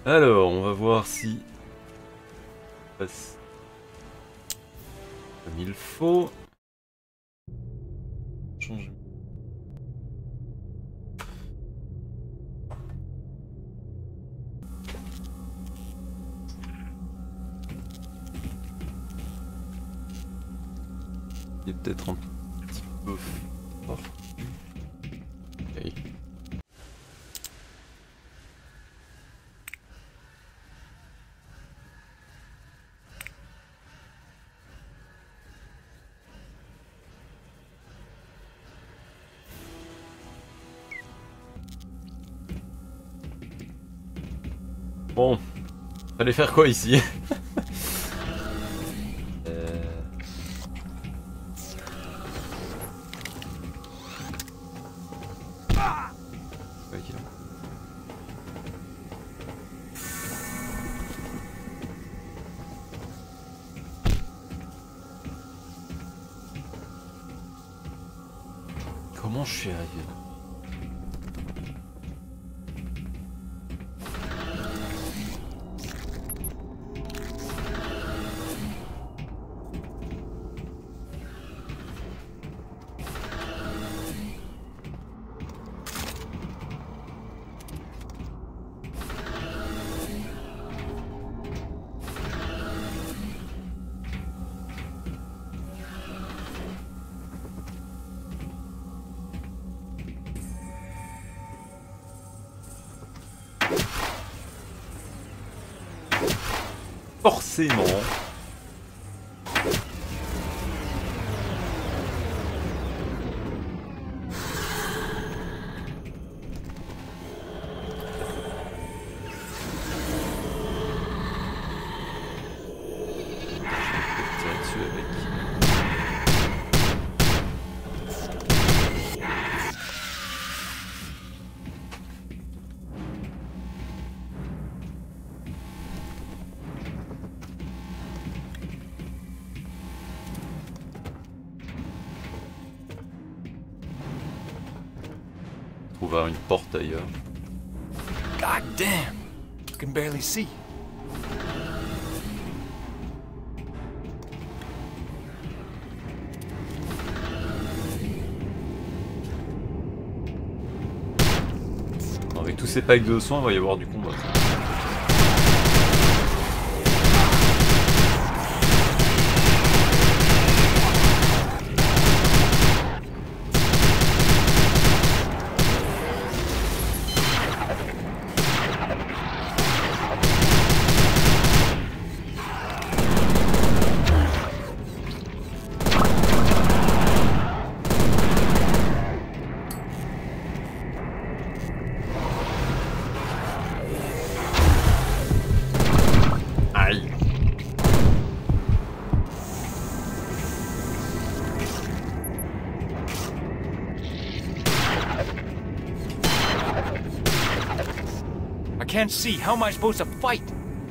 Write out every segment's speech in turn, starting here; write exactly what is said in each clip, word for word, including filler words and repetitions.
Alors, on va voir si ça passe comme il faut. Change. Il est peut-être un petit peu fort. Ok. Bon, fallait faire quoi ici? euh... Ok. Comment je suis arrivé là? Forcément. Trouver une porte ailleurs. God damn! I can barely see. Avec tous ces packs de soins, il va y avoir du combat. I can't see. How am I supposed to fight?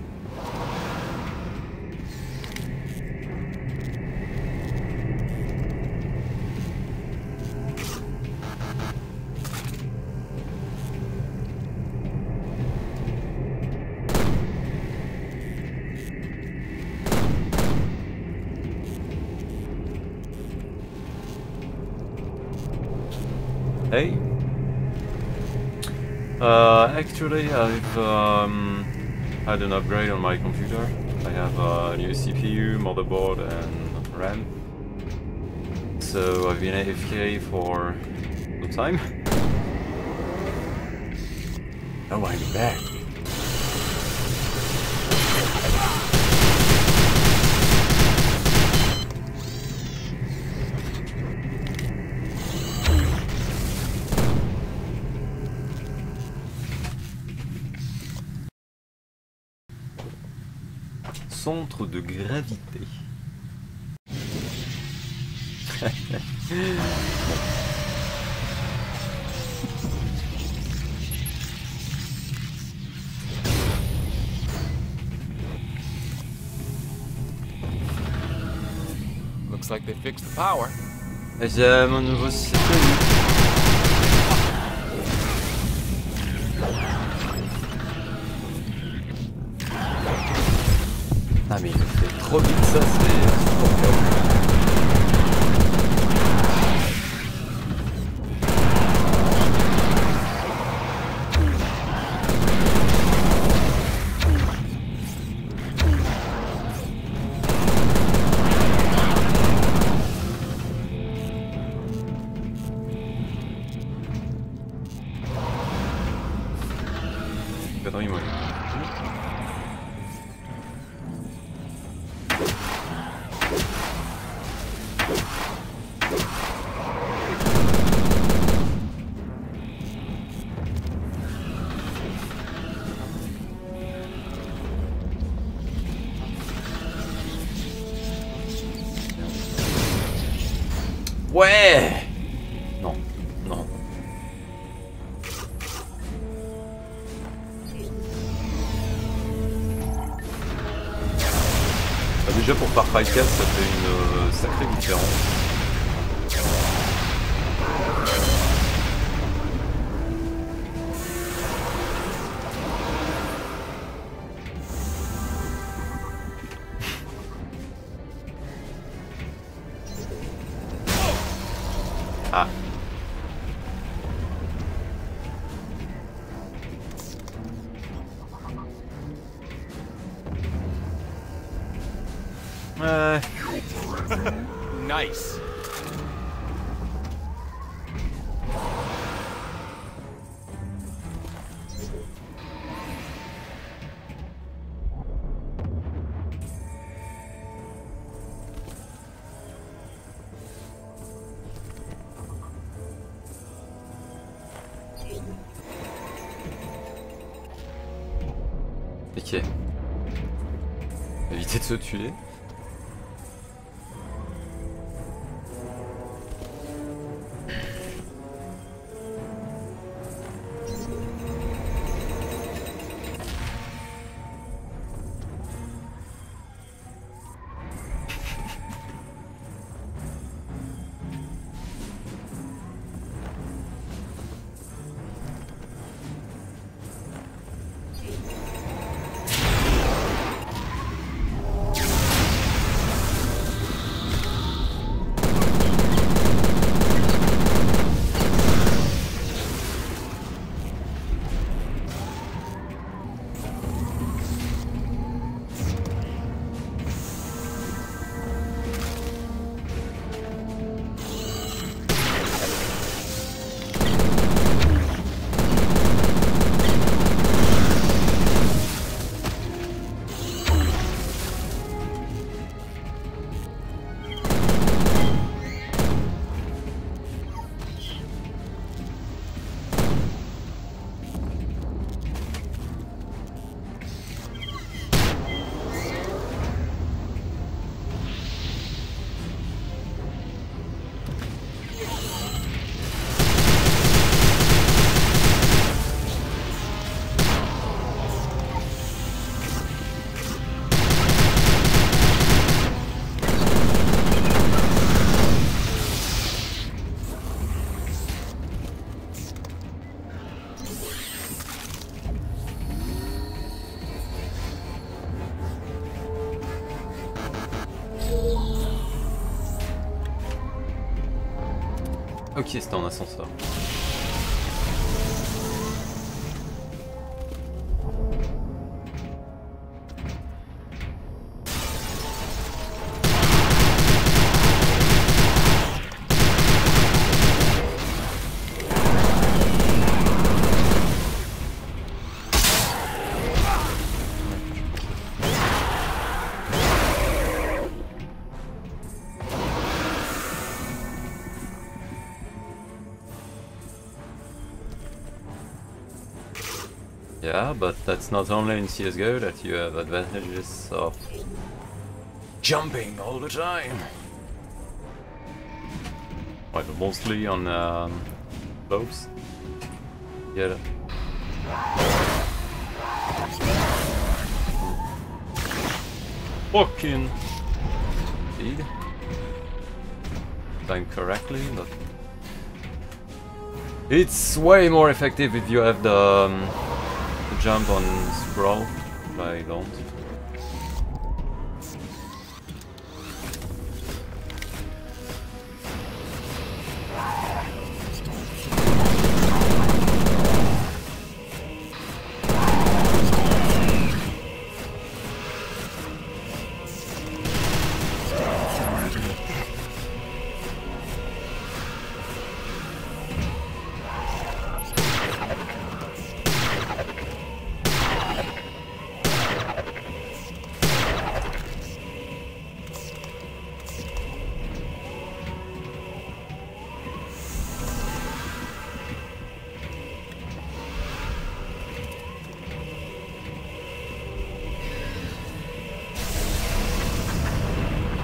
Hey. Uh, actually, I've um, had an upgrade on my computer. I have a new C P U, motherboard, and RAM. So I've been A F K for some time. Oh, I'm back. Centre de gravité. Looks like they fixed the power. J'ai mon nouveau satellite. Ah mais il fait trop vite ça, c'est insupportable. Connerie moi. Ouais. Non, non. Bah déjà pour Far Cry quatre ça fait une euh, sacrée différence. Ah. Ouais. Nice. Ok. Éviter de se tuer. Ok, c'était en ascenseur. Yeah, but that's not only in C S G O that you have advantages of Jumping all the time. well, mostly on um, slopes. Yeah. Fucking speed. Time correctly, but it's way more effective if you have the. Um, jump on sprawl, but I don't.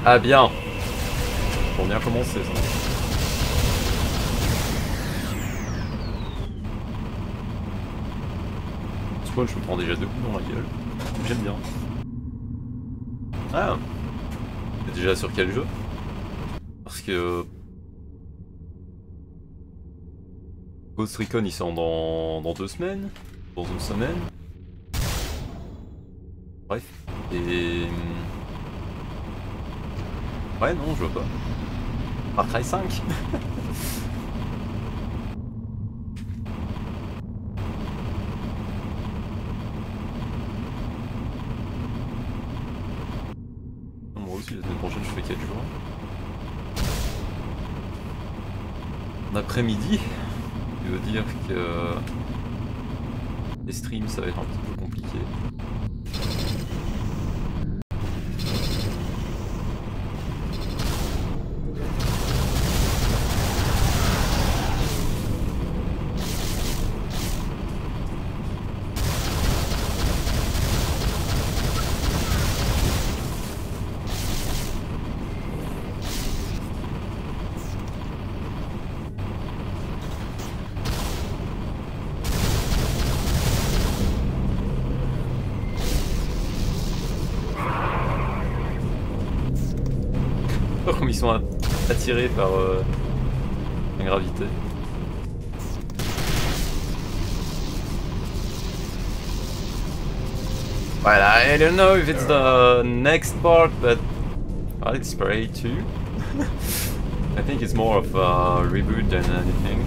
Ah bien. Pour bien commencer ça. Spawn, je me prends déjà deux coups dans la gueule. J'aime bien. Ah. T'es déjà sur quel jeu? Parce que... Ghost Recon ils sont dans... dans deux semaines? Dans une semaine? Bref. Et... Ouais non je vois pas. Far Cry cinq. Moi aussi la semaine prochaine je fais quatre jours. L'après-midi, je veux dire que les streams ça va être un petit peu compliqué. Comme ils sont attirés par euh, la gravité. Well, I don't know if it's the next part, but I'll spray too. I think it's more of a reboot than anything.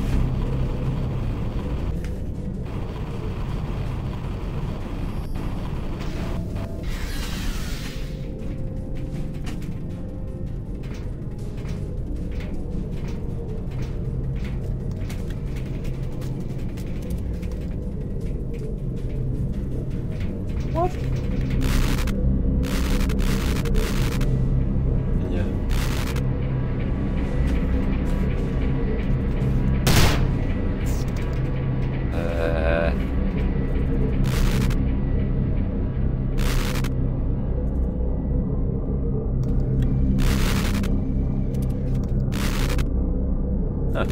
What? Yeah. Uh... Ah.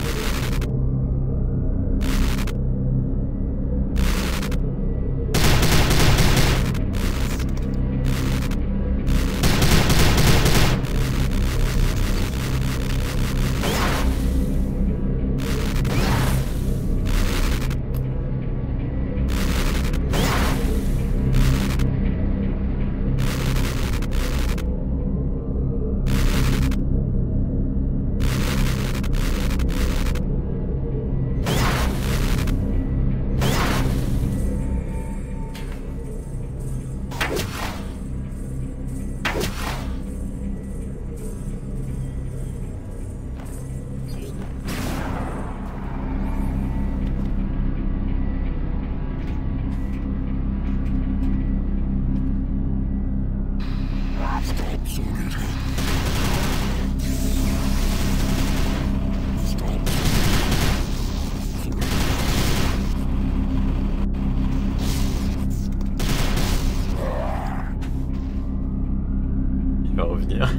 Il va revenir.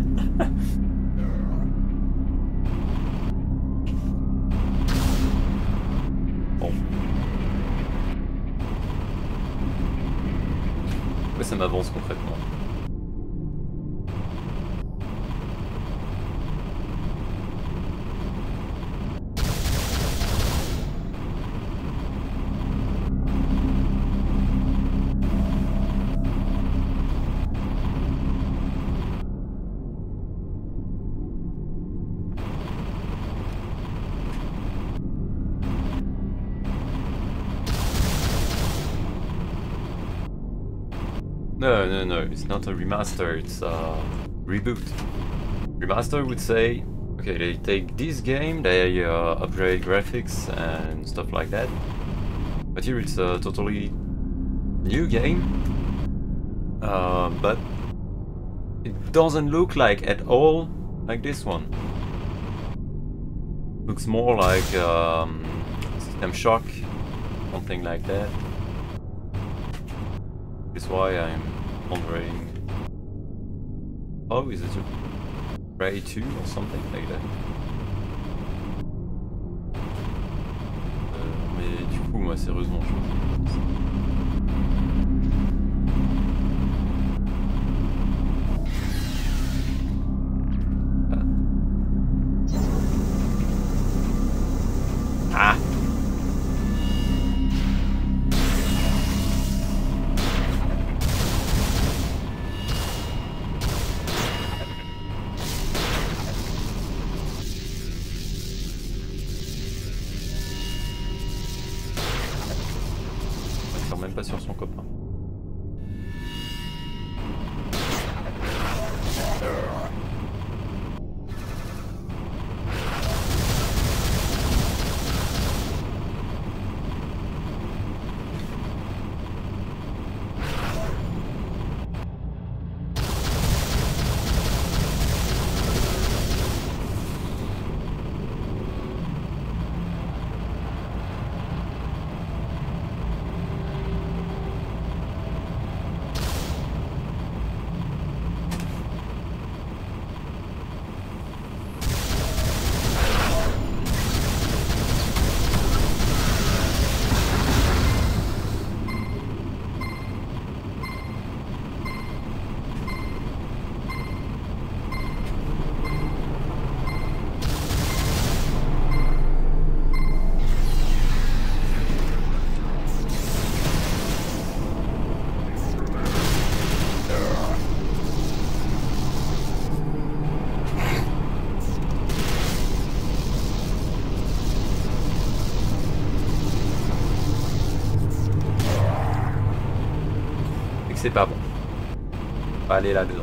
Bon. Ouais, ça m'avance concrètement. No, no, no, it's not a remaster, it's a reboot. Remaster would say, okay, they take this game, they uh, upgrade graphics and stuff like that. But here it's a totally new game, uh, but it doesn't look like at all like this one. Looks more like um, System Shock, something like that. That's why I'm wondering, how is it Ray two or something like that. Euh, mais du coup, moi, sérieusement, je... Ah. Même pas sur son copain. C'est pas bon. On va aller là-dedans.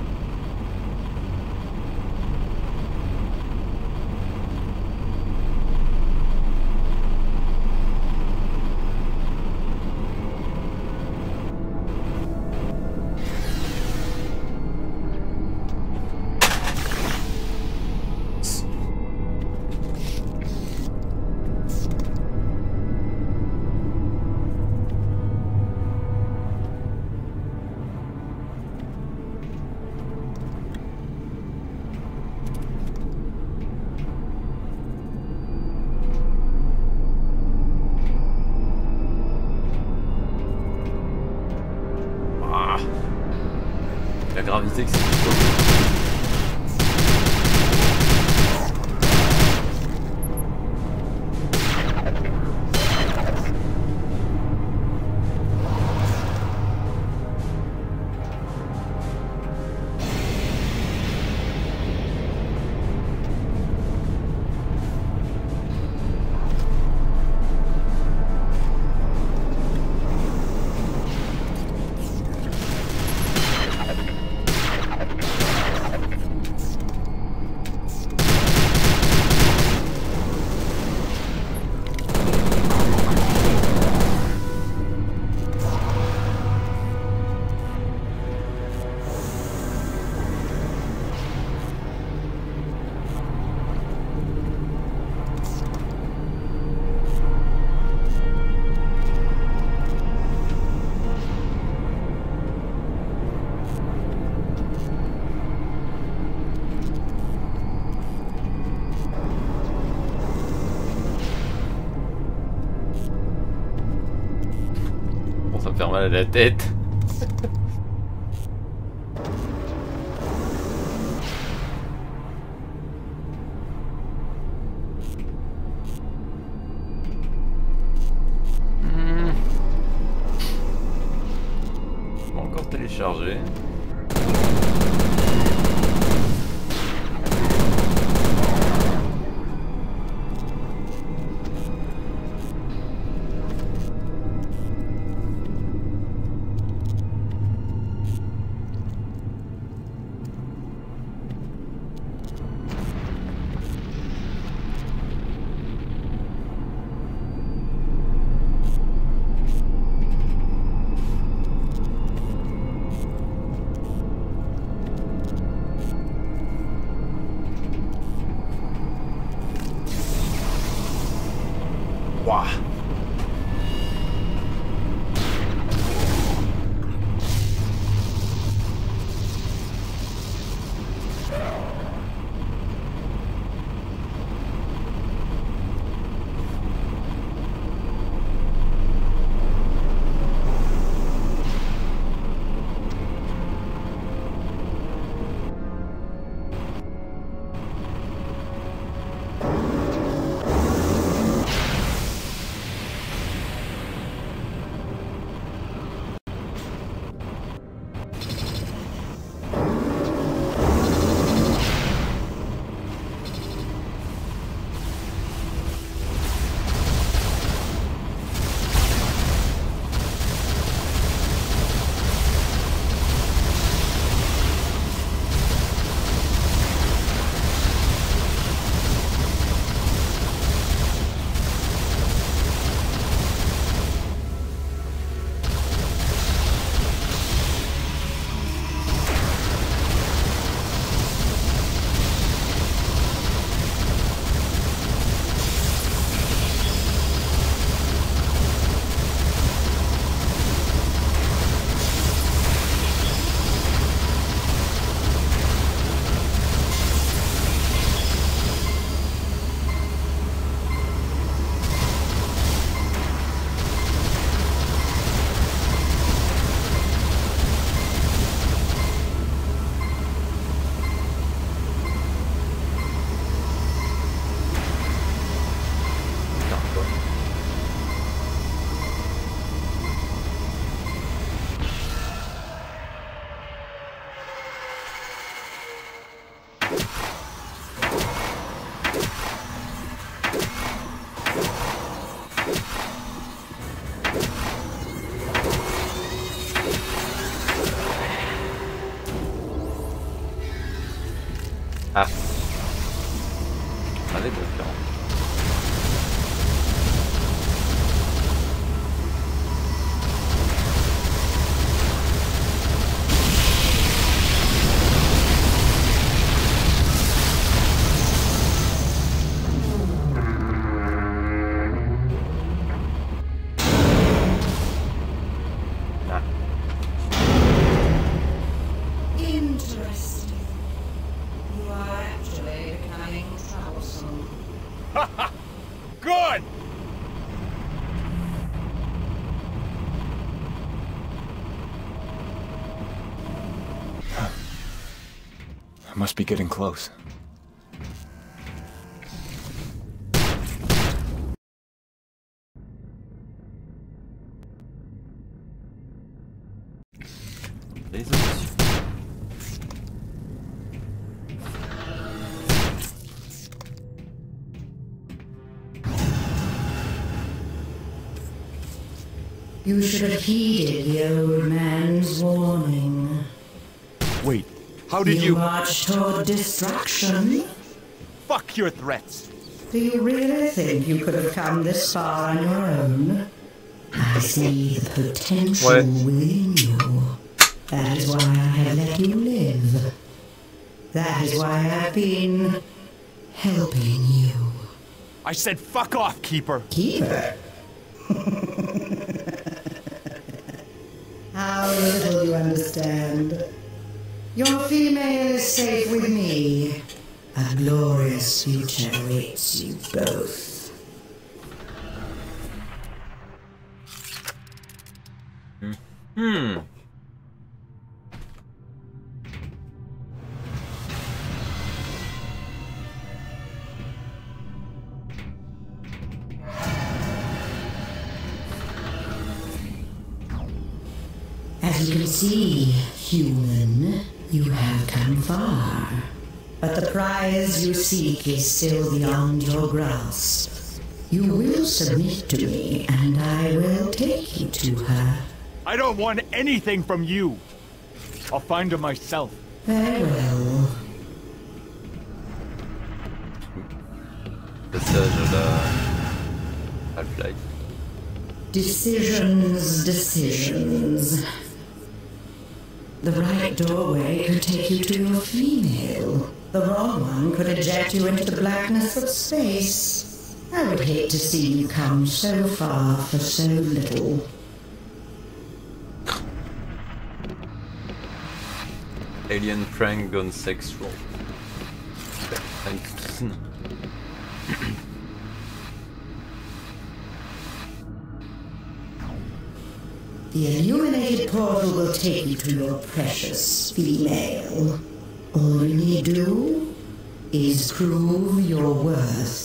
La gravité que c'est quoi. Ça me fait mal à la tête. hmm. Bon, encore télécharger. Wow. Ah. Allez, bon plan. Good! I must be getting close. Lasers. You should have heeded the old man's warning. Wait, how did You you- marched toward destruction? Fuck your threats! Do you really think you could have come this far on your own? I see the potential What? within you. That is why I have let you live. That is why I've been helping you. I said fuck off, Keeper! Keeper? How little you understand. Your female is safe with me. A glorious future awaits you both. Hmm. As you can see, human, you have come far. But the prize you seek is still beyond your grasp. You will submit to me, and I will take you to her. I don't want anything from you! I'll find her myself. Very well. Passage à Half-Life. Decisions, decisions. The right doorway could take you to your female. The wrong one could eject you into the blackness of space. I would hate to see you come so far for so little. Alien prank gone sexual. Thanks. The illuminated portal will take you to your precious female. All you need do is prove your worth.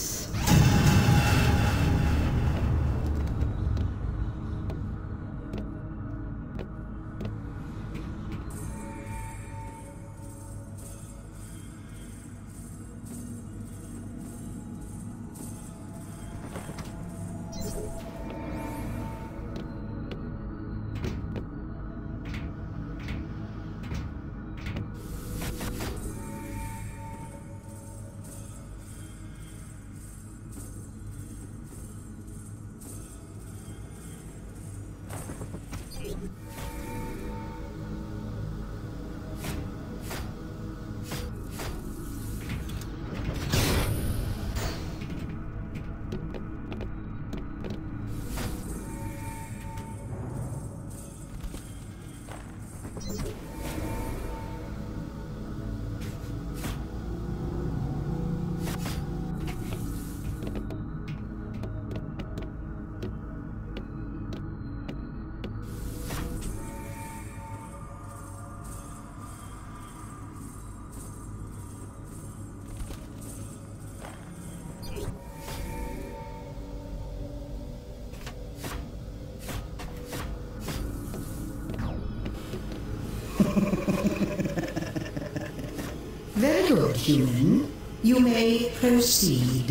Very good, human. You may proceed.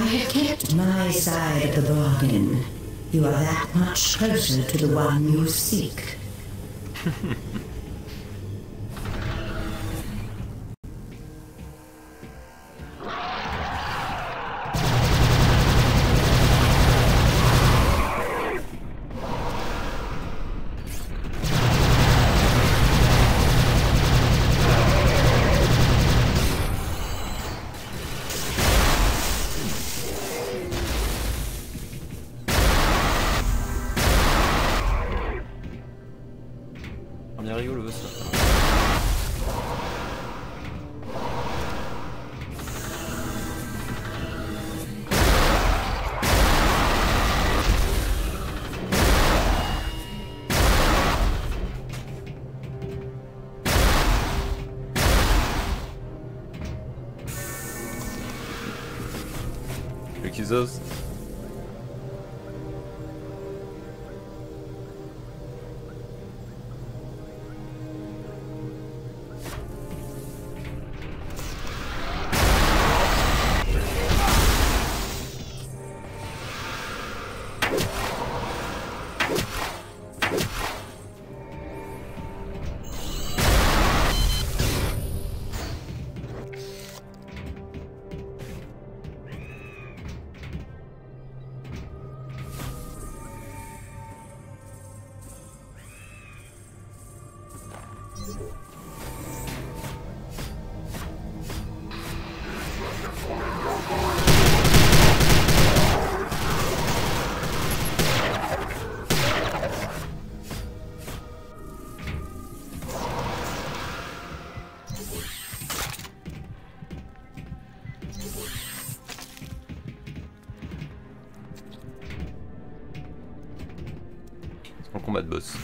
have kept my side of the bargain, you are that much closer to the one you seek. Bien rigolo ça. Accusers. En combat de boss.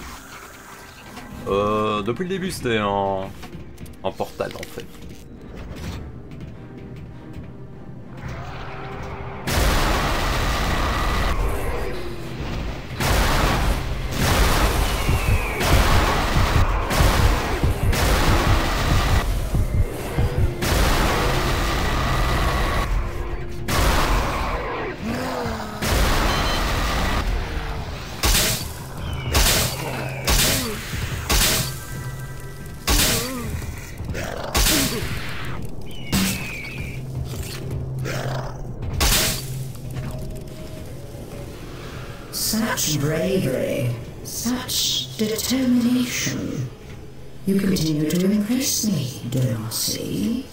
Euh, depuis le début c'était en... en portal en fait. Such bravery, such determination. You continue to impress me, Darcy.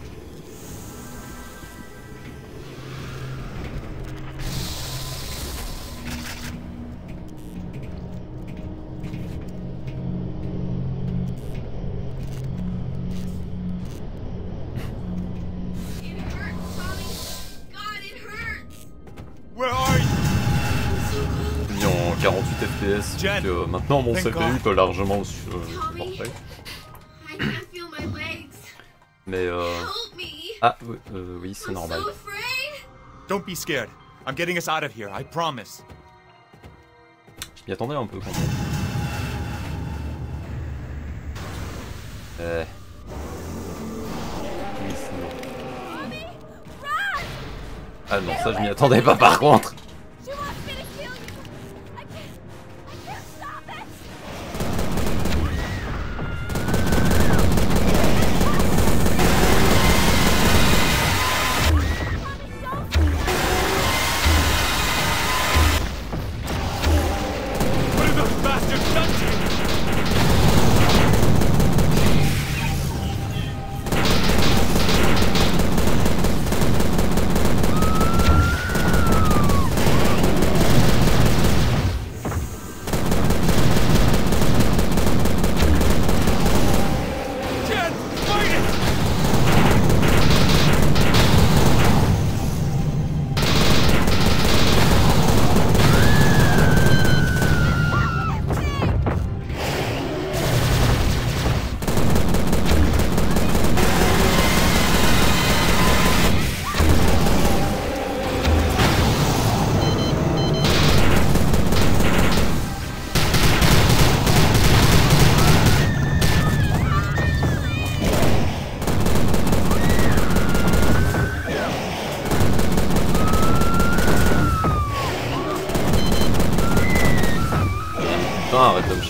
It hurts, Tommy. God, it hurts. Where are you? Mis en quarante-huit F P S, donc euh, maintenant mon C P U peut largement le su- euh, supporter. I can't feel my legs. Mais euh... Help me. Ah oui, euh, oui c'est I'm normal. so afraid. Don't be scared. I'm getting us out of here, I promise. Je m'y attendais un peu quand même. Euh... Oui, c'est bon. Tommy, run! Ah non, ça je m'y attendais pas par contre. She wants me to kill you. I can't. I can't stop it. What have those bastards done to you?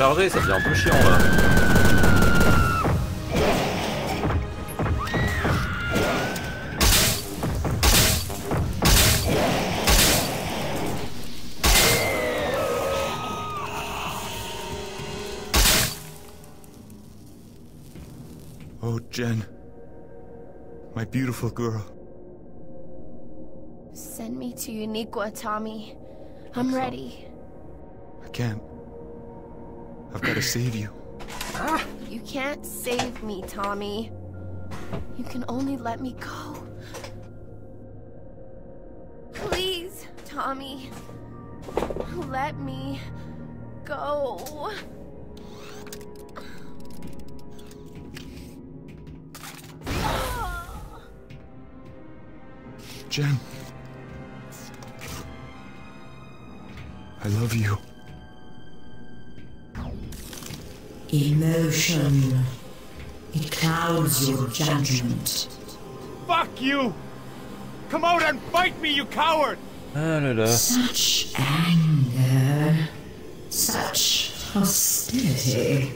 recharger, ça devient un peu chiant là. Oh, Jen. My beautiful girl. Send me to Uniqua, Tommy. I'm ready. I can't. I've got to save you. You can't save me, Tommy. You can only let me go. Please, Tommy. Let me go. Jen. I love you. Emotion. It clouds your judgment. Fuck you! Come out and fight me, you coward! Ah là là. Such anger. Such hostility.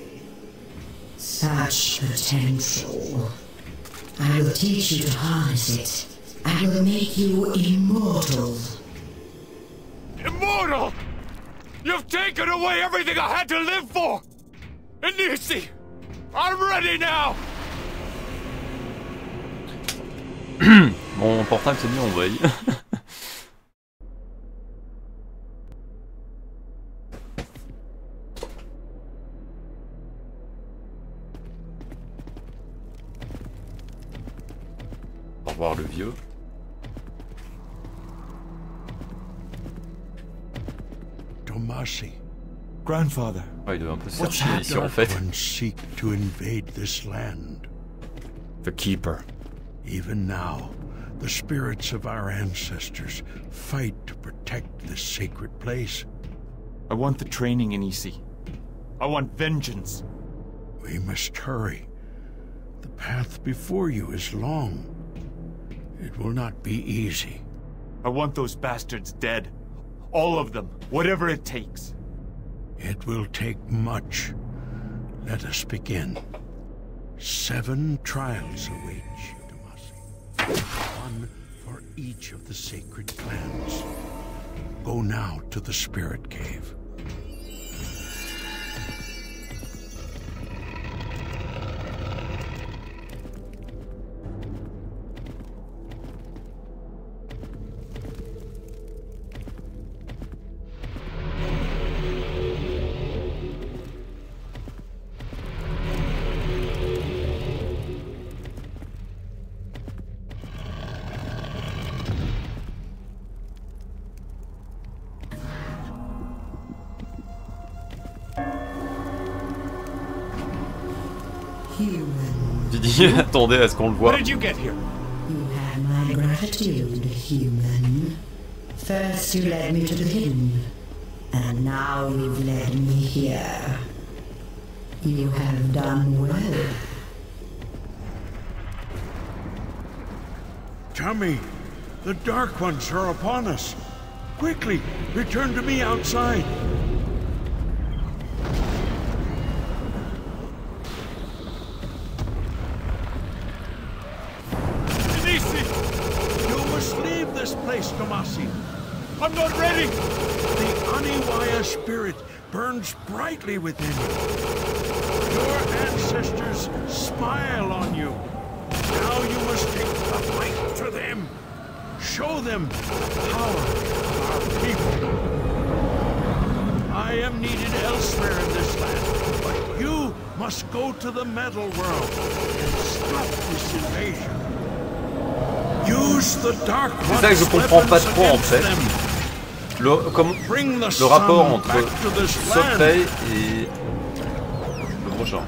Such potential. I will teach you to harness it. I will make you immortal. Immortal! You've taken away everything I had to live for! Nisi! I'm ready now! Mon portable s'est mis en veille. Au revoir le vieux. Tommasi. Grandfather. Ouais, il devait un peu se What's chercher the ici en Dark fait. Ones seek to invade this land? The Keeper. Even now, the spirits of our ancestors fight to protect this sacred place. I want the training in Isi. I want vengeance. We must hurry. The path before you is long. It will not be easy. I want those bastards dead. All of them. Whatever it takes. It will take much. Let us begin. Seven trials await you, Tommasi. One for each of the sacred clans. Go now to the Spirit Cave. J'ai dit, attendez à ce qu'on le voit. How did you get here? You have my gratitude, human. First you led me to the hidden, and now you've led me here. You have done well. Tommy, the Dark Ones are upon us. Quickly, return to me outside. You must leave this place, Tommasi. I'm not ready! The Aniwaya spirit burns brightly within you. Your ancestors smile on you. Now you must take the fight to them. Show them the power of our people. I am needed elsewhere in this land, but you must go to the Metal World and stop this invasion. Use the Dark Ones. C'est ça que je comprends pas trop en fait. Le, comme, le rapport entre Soptei et le prochain.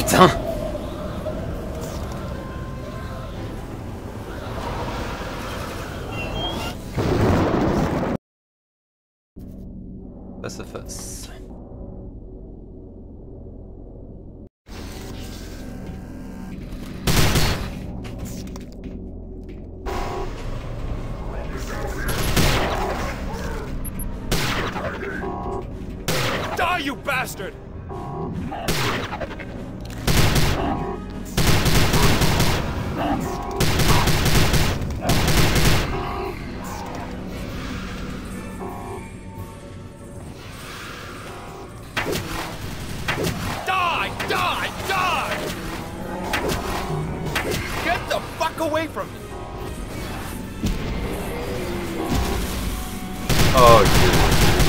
putain! Face à face. Die, you bastard! Die! Die! Die! Get the fuck away from me! Oh, dude.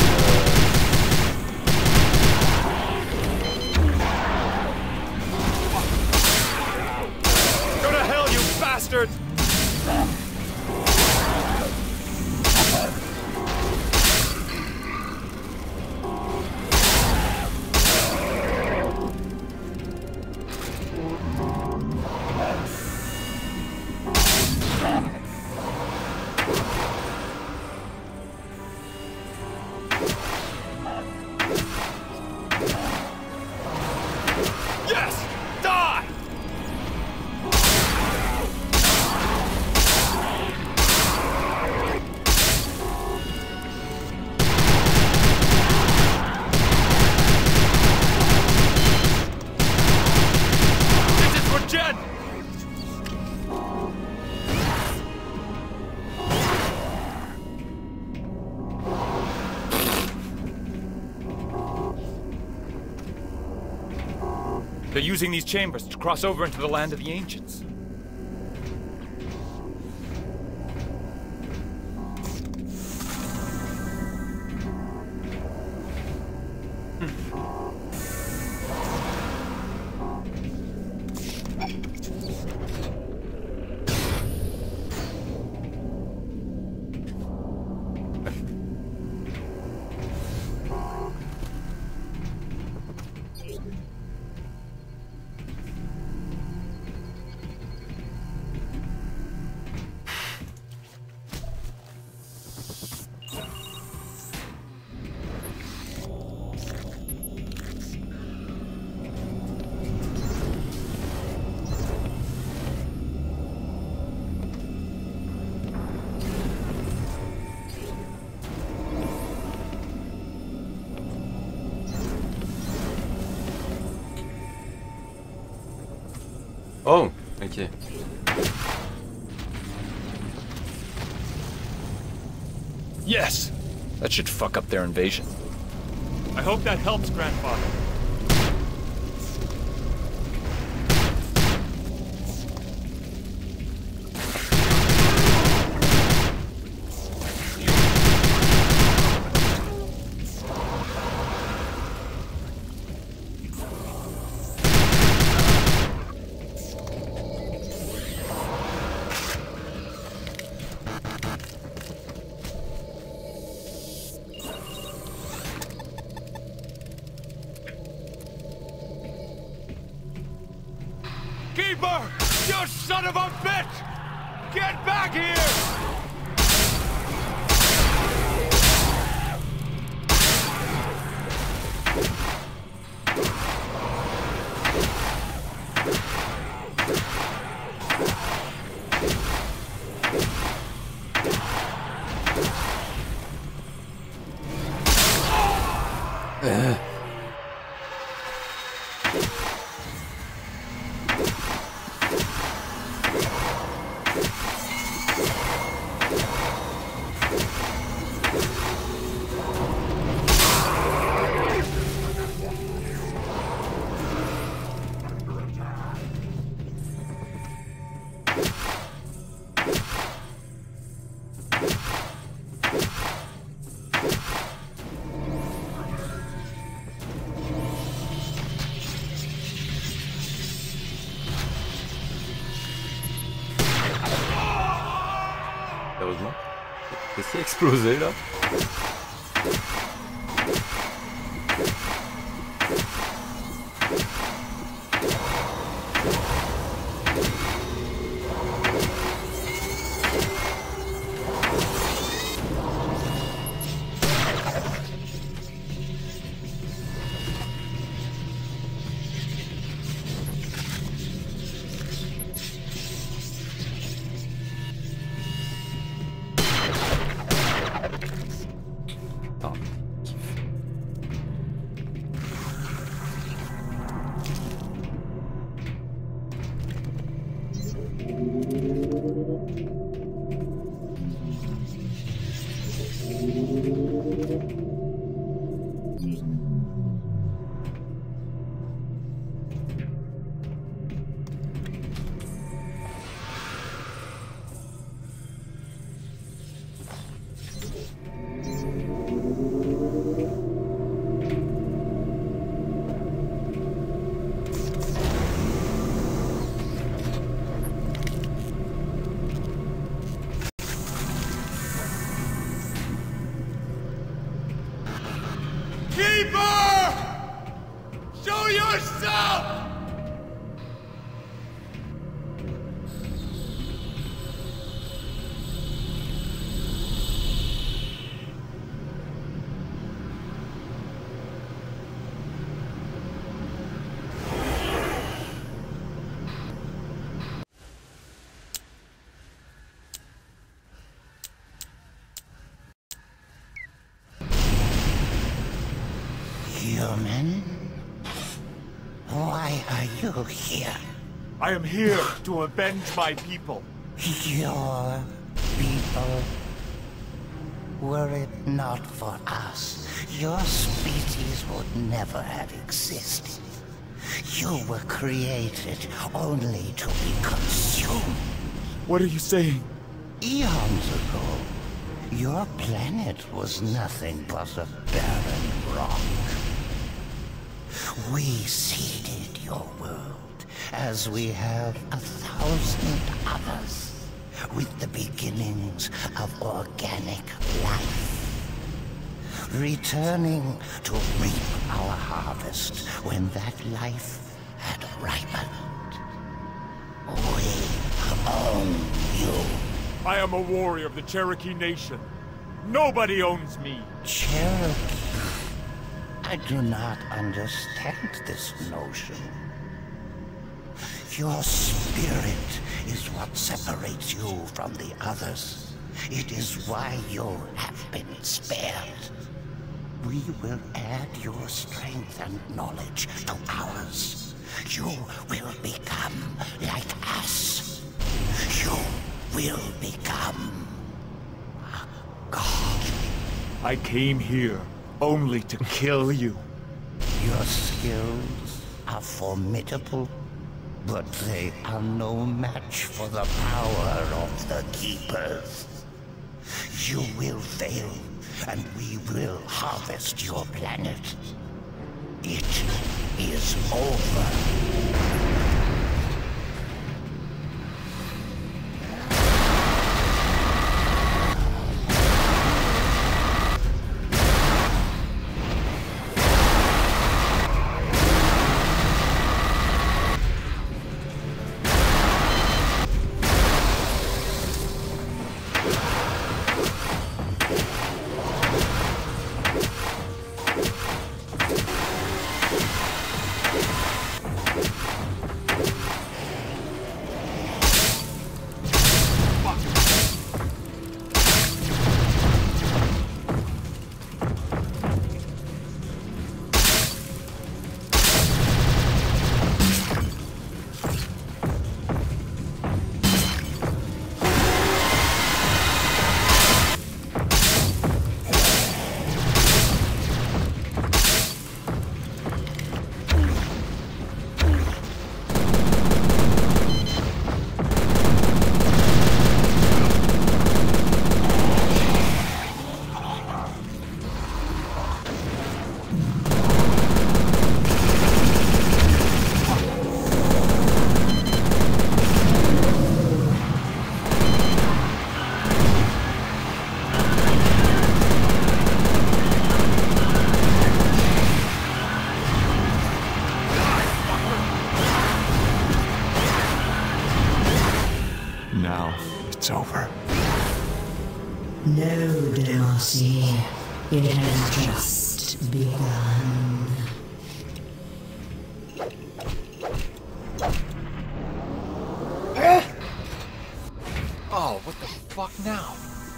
Go to hell, you bastard! Yes! Die! This is for Jen! They're using these chambers to cross over into the land of the ancients. Oh, okay. Yes! That should fuck up their invasion. I hope that helps, Grandfather. Keeper! You son of a bitch! Get back here! Uh. Heureusement. Qu'est-ce qui a explosé là? Keeper! Show yourself! Human? Why are you here? I am here to avenge my people. Your people? Were it not for us, your species would never have existed. You were created only to be consumed. What are you saying? Eons ago, your planet was nothing but a barren rock. We seeded your world, as we have a thousand others, with the beginnings of organic life. Returning to reap our harvest when that life had ripened. We own you. I am a warrior of the Cherokee Nation. Nobody owns me. Cherokee? I do not understand this notion. Your spirit is what separates you from the others. It is why you have been spared. We will add your strength and knowledge to ours. You will become like us. You will become a god. I came here only to kill you. Your skills are formidable, but they are no match for the power of the Keepers. You will fail, and we will harvest your planet. It is over. It's over. No, Demacia. It has just begun. Oh, what the fuck now?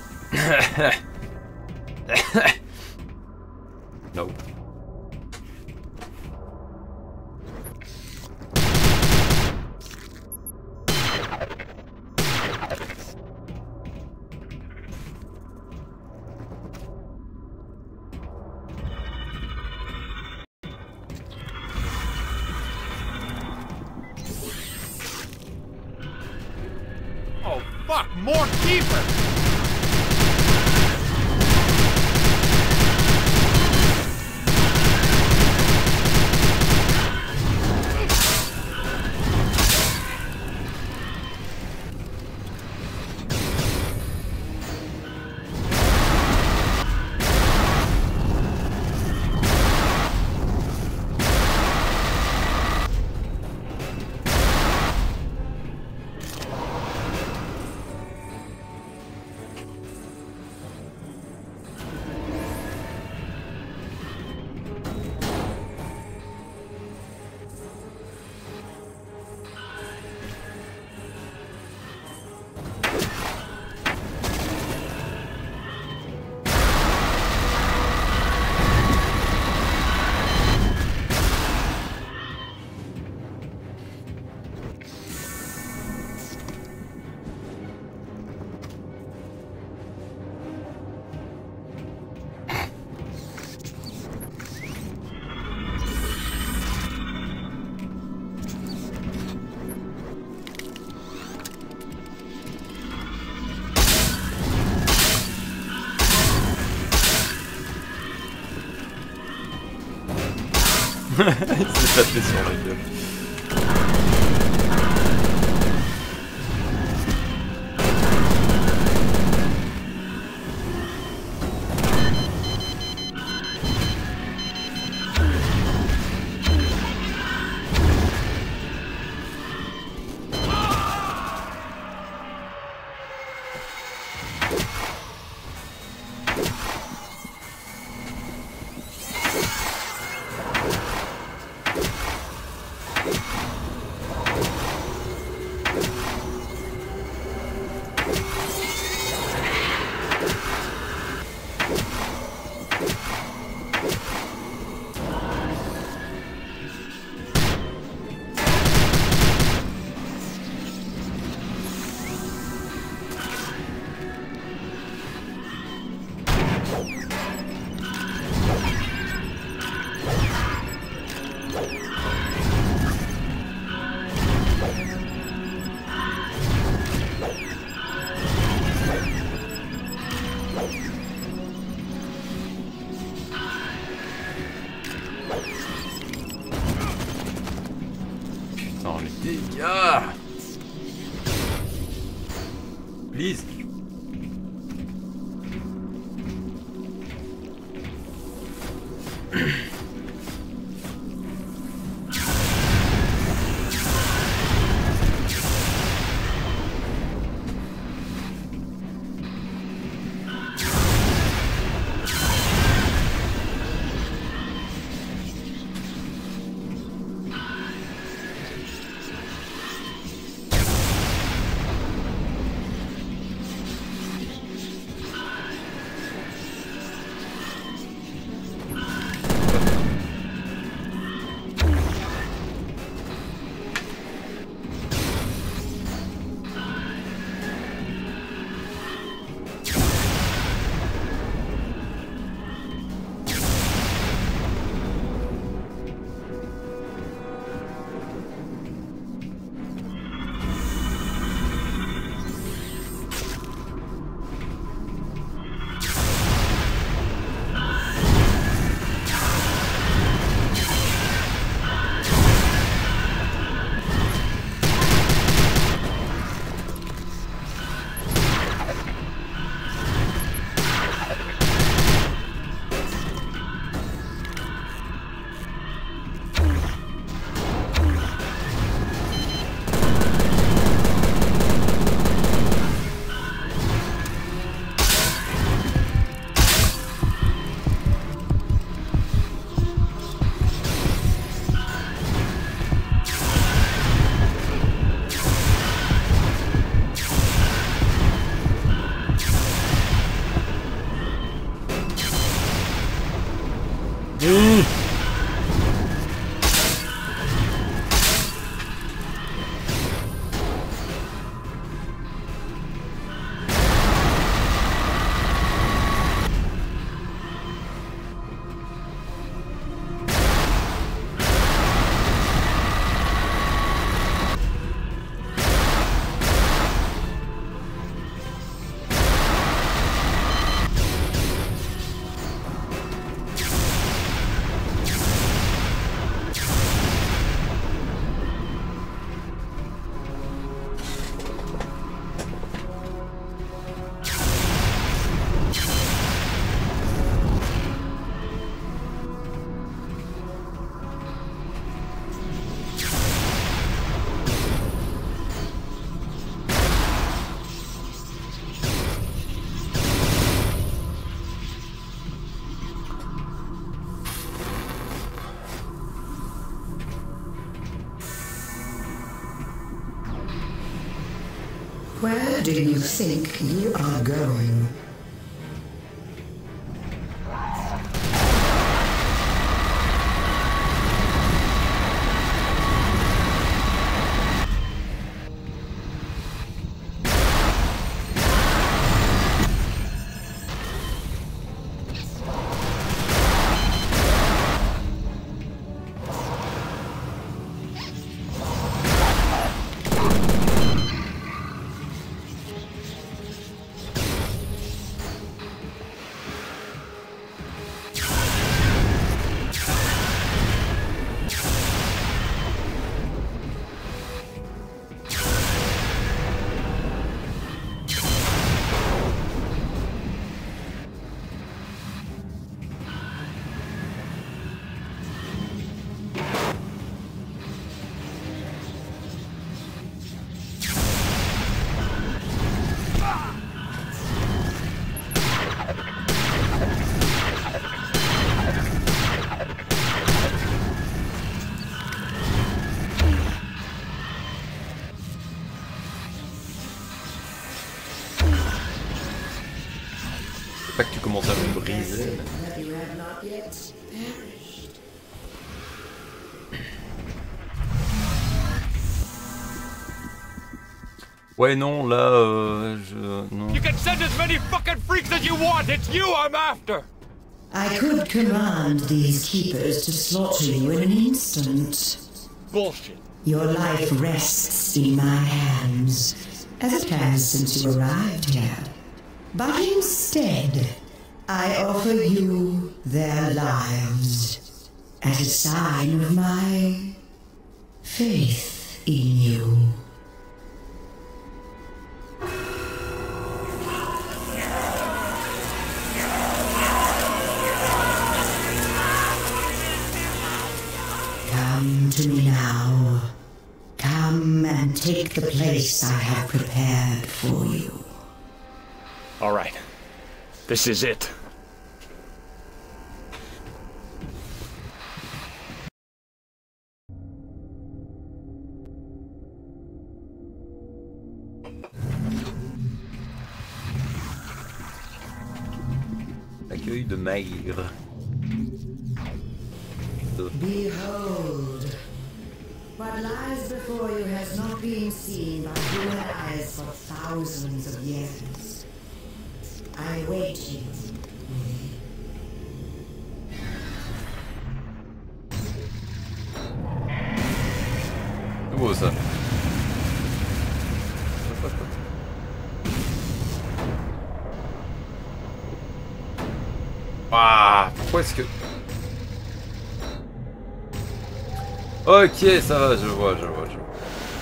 Nope. Oh, fuck! More Keepers! Il s'est tapé sur la gueule. Putain, les dégâts! Please! Where do you think you are going? brisé. That you have not yet perished. Ouais, non, là, euh, je... non. You can send as many fucking freaks as you want. It's you I'm after. I could command these keepers to slaughter you in an instant. Bullshit. Your life rests in my hands, as it has since you arrived here. But instead, I offer you their lives as a sign of my faith in you. Come to me now. Come and take the place I have prepared for you. All right. This is it. Accueil de Maigre. Behold, what lies before you has not been seen by human eyes for thousands of years. I wait you. C'est beau ça. Ah, pourquoi est-ce que... Ok, ça va, je vois, je vois, je vois.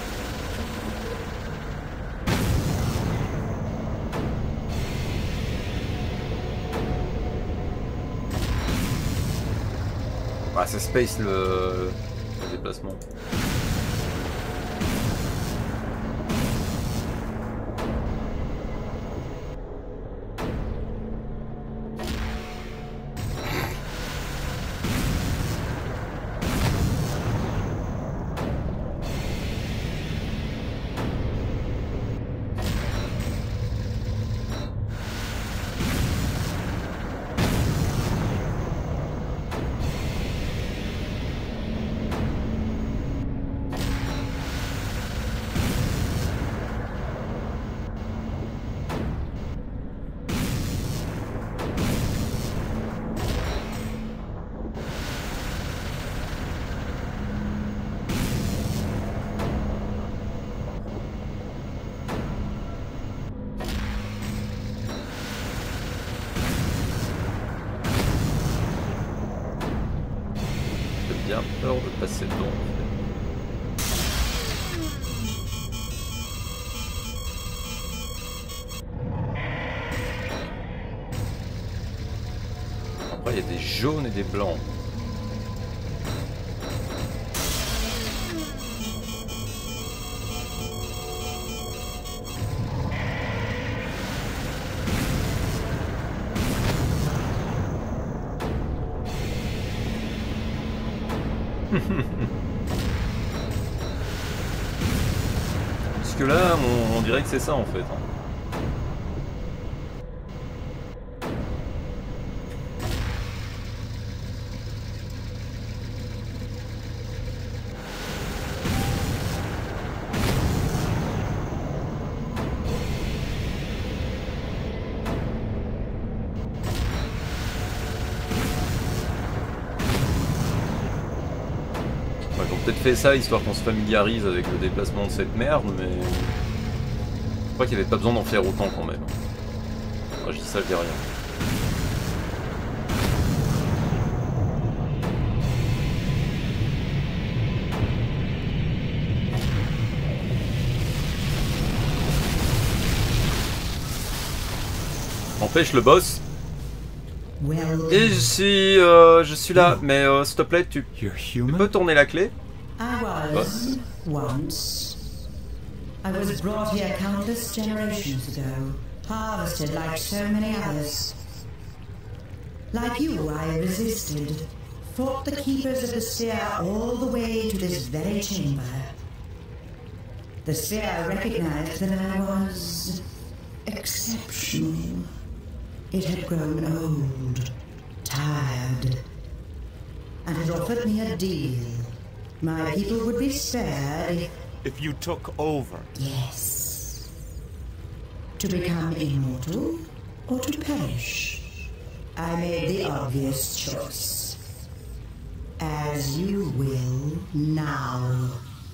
Ah, c'est space le, le déplacement. J'ai bien peur de passer dedans. Après, il y a des jaunes et des blancs. Parce que là, on, on dirait que c'est ça en fait. Ils ont peut-être fait ça histoire qu'on se familiarise avec le déplacement de cette merde, mais je crois qu'il n'y avait pas besoin d'en faire autant quand même. Enfin, je dis ça, je dis rien. Empêche le boss. Et je suis, euh, je suis là, mais euh, s'il te plaît, tu, tu peux tourner la clé? I was once. I was brought here countless generations ago, harvested like so many others. Like you, I resisted, fought the keepers of the sphere all the way to this very chamber. The sphere recognized that I was exceptional. It had grown old, tired, and had offered me a deal. My people would be spared. If you took over. Yes. To become immortal or to perish. I made the obvious choice. As you will now.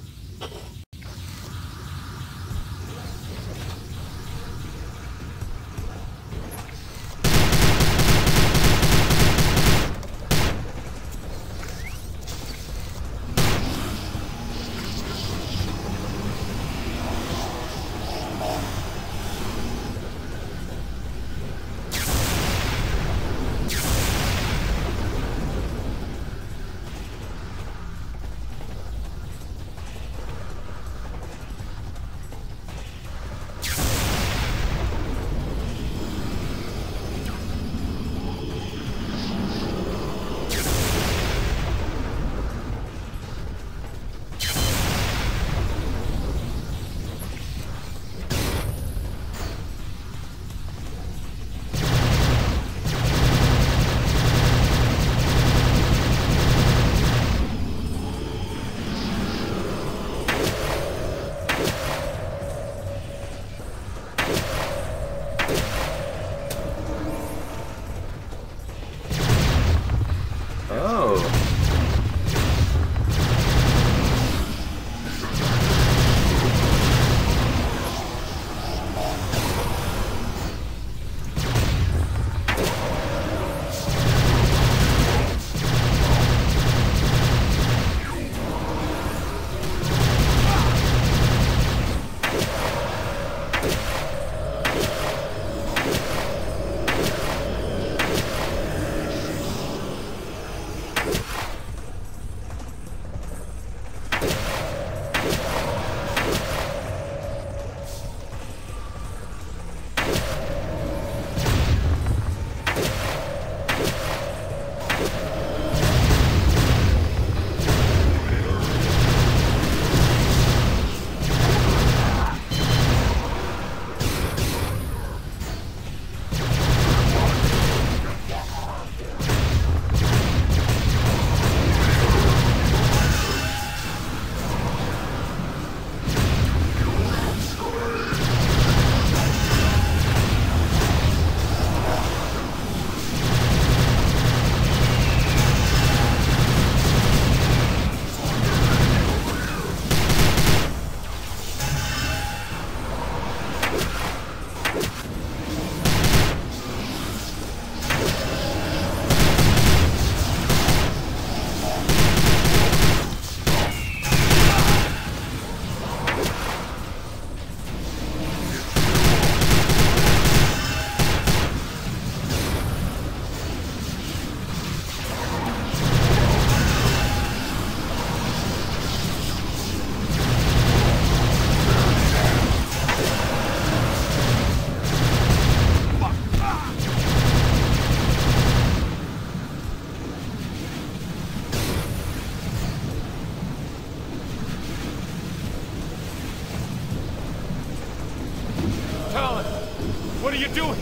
What are you doing?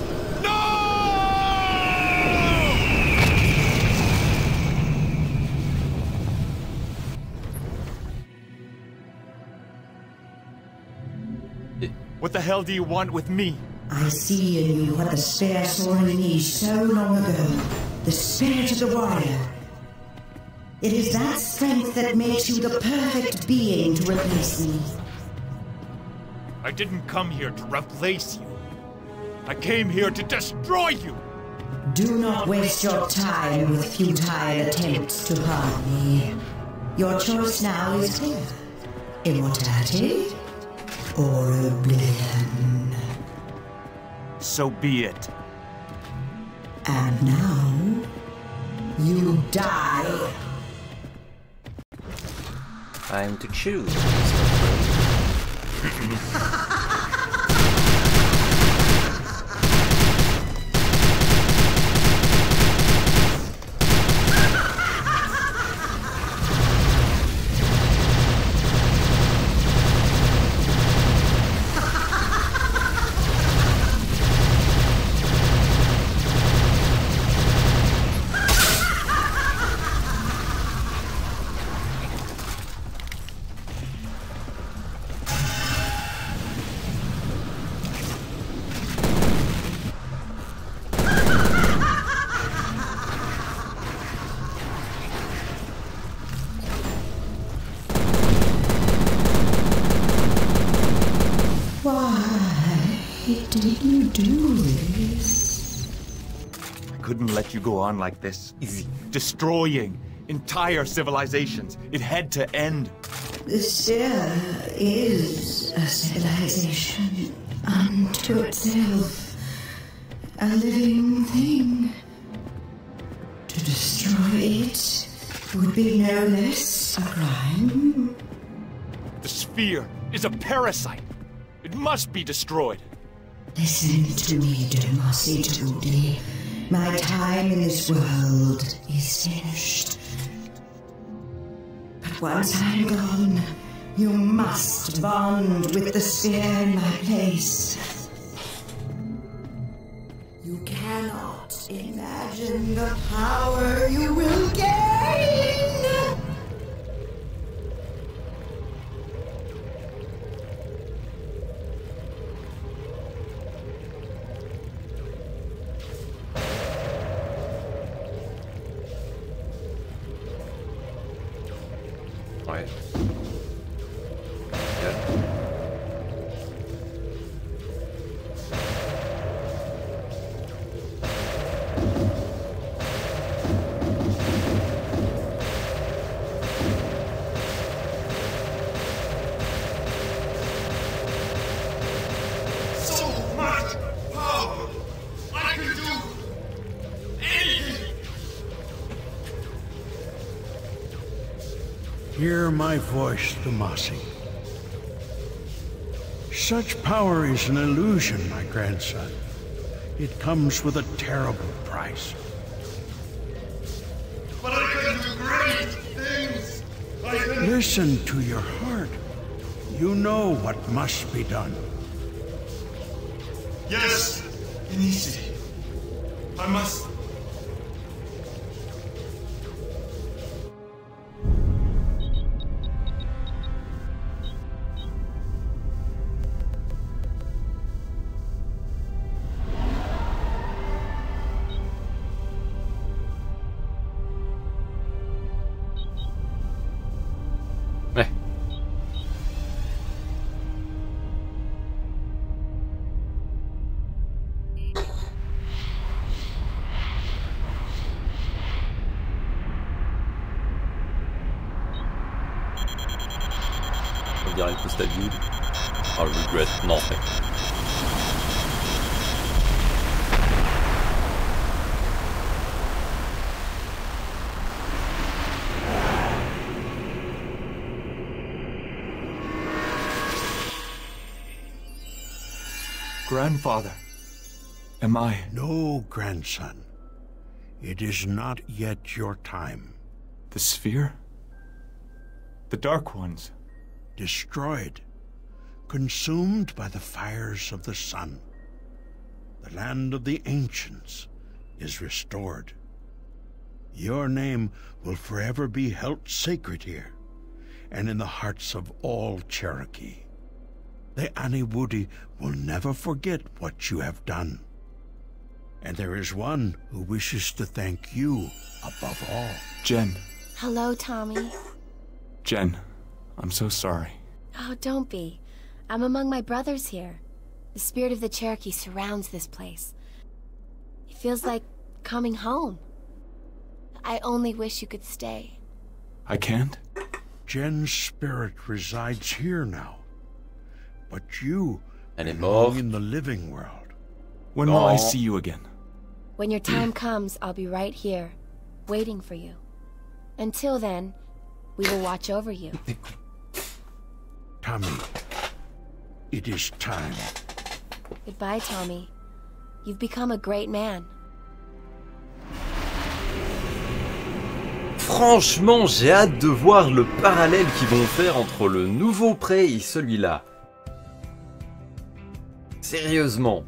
No! What the hell do you want with me? I see in you what the Spare saw in me so long ago. The spirit of the warrior. It is that strength that makes you the perfect being to replace me. I didn't come here to replace you. I came here to destroy you! Do not waste your time with futile attempts to harm me. Your choice now is clear. Immortality or oblivion. So be it. And now, you die. Time to choose. did you do this? I couldn't let you go on like this. Easy. Destroying entire civilizations. It had to end. The sphere is a civilization unto itself. A living thing. To destroy it would be no less a crime. The sphere is a parasite. It must be destroyed. Listen to me, Demacia Doody. My time in this world is finished. But once I'm gone, you must bond with the sphere in my place. You cannot imagine the power you will gain! Ouais. Yeah. So much power! I can do anything! Hear my voice, Demacia. Such power is an illusion, my grandson. It comes with a terrible price. But I can do great things! I can... Listen to your heart. You know what must be done. Yes, Inishi. I must... Ouais. On dirait une post-it vide. I regret nothing. Grandfather, am I... No, grandson. It is not yet your time. the sphere? The Dark Ones? Destroyed. Consumed by the fires of the sun. The land of the ancients is restored. Your name will forever be held sacred here, and in the hearts of all Cherokee. The Aniwudi will never forget what you have done. And there is one who wishes to thank you above all. Jen. Hello, Tommy. Jen, I'm so sorry. Oh, don't be. I'm among my brothers here. The spirit of the Cherokee surrounds this place. It feels like coming home. I only wish you could stay. I can't? Jen's spirit resides here now. But you Elle est belong morte. in the living world. When will I No. see you again? When your time comes, I'll be right here, waiting for you. Until then, we will watch over you. Tommy, it is time. Goodbye, Tommy. You've become a great man. Franchement, j'ai hâte de voir le parallèle qu'ils vont faire entre le nouveau Prey et celui-là. Sérieusement.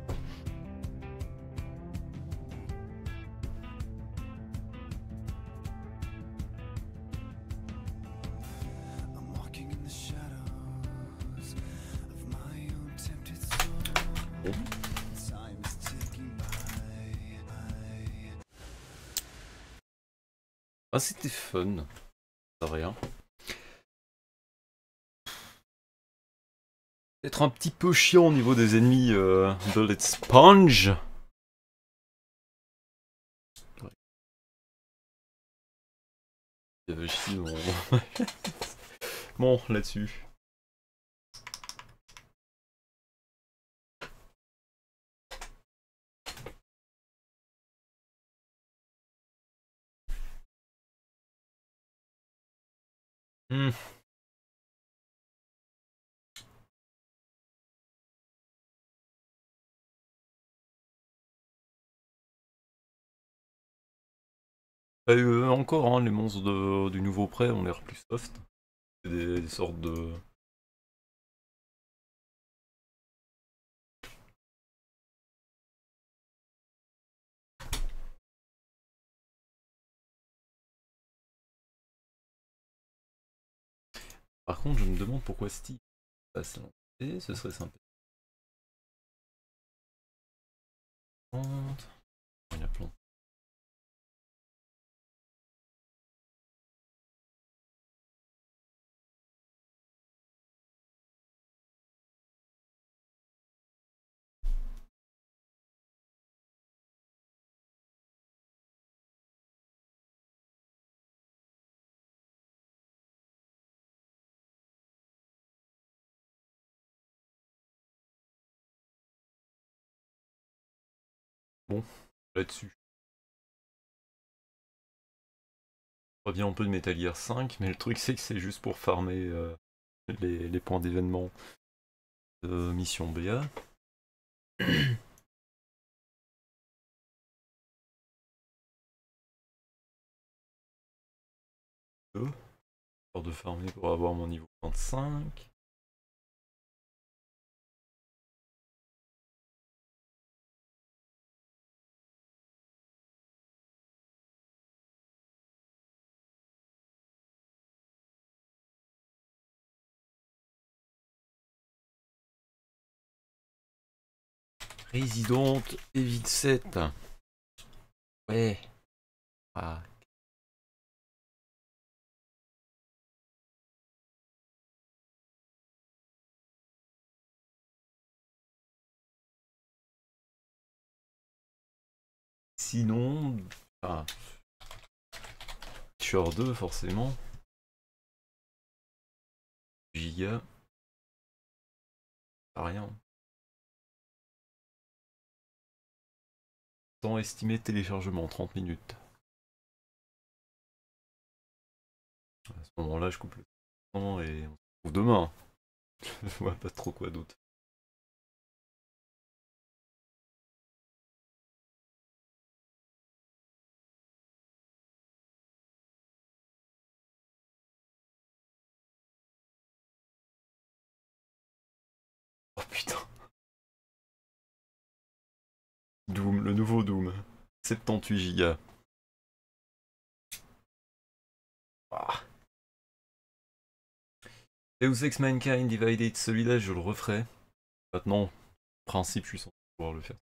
Ah, c'était fun. Pas rien. Peut-être un petit peu chiant au niveau des ennemis euh, de Let's Sponge. Ouais. J'avais chié mon... Bon, là-dessus. Hmm. Euh, encore, hein, les monstres de, du nouveau prêt ont l'air plus soft. C'est des, des sortes de... Par contre, je me demande pourquoi Steve passe lancer, ce serait sympa. Il y a plein. Bon, là-dessus. On revient un peu de Metal Gear cinq, mais le truc c'est que c'est juste pour farmer euh, les, les points d'événement de mission B A. Pour de farmer pour avoir mon niveau vingt-cinq. Resident Evil sept. Ouais. Ah. Sinon, ah. Sur deux forcément. Giga. Pas rien. Temps estimé de téléchargement, trente minutes. À ce moment-là, je coupe le temps et on se retrouve demain. Je vois pas trop quoi d'autre. Oh putain. Doom, le nouveau Doom. soixante-dix-huit gigas. Ah. Deus Ex Mankind Divided, celui-là je le referai. Maintenant, en principe, je suis censé pouvoir le faire.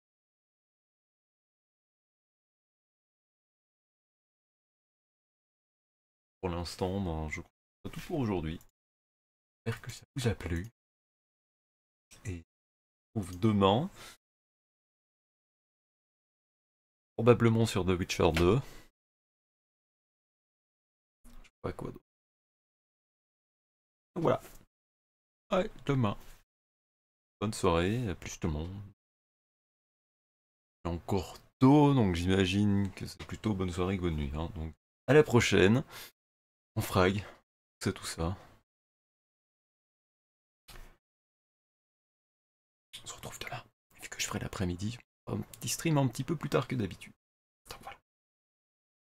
Pour l'instant, ben, je crois que c'est tout pour aujourd'hui. J'espère que ça vous a plu. Et on se retrouve demain. Probablement sur The Witcher deux. Je sais pas quoi d'autre. Voilà. Ouais, demain. Bonne soirée, à plus tout le monde. Il est encore tôt, donc j'imagine que c'est plutôt bonne soirée que bonne nuit. Hein. Donc à la prochaine. On frag. C'est tout ça. On se retrouve demain. Vu que je ferai l'après-midi, un petit stream un petit peu plus tard que d'habitude. Donc voilà.